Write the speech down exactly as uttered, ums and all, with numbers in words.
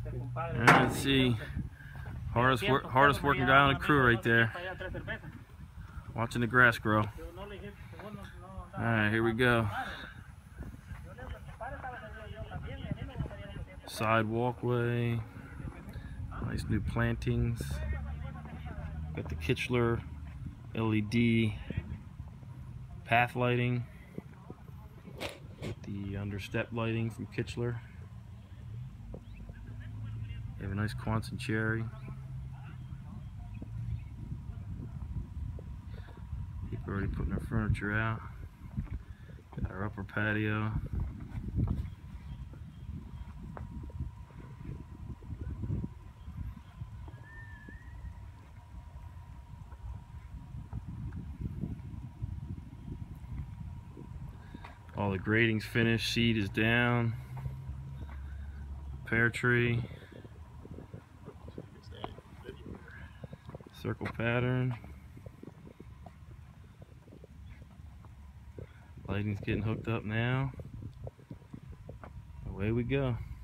Let's see. Hardest, work, hardest working guy on the crew right there. Watching the grass grow. Alright, here we go. Side walkway. Nice new plantings. Got the Kichler L E D path lighting. With the understep lighting from Kichler. You have a nice Quonset cherry. People are already putting their furniture out. Got our upper patio. All the grading's finished, seed is down. Pear tree. Circle pattern. Lighting's getting hooked up now. Away we go.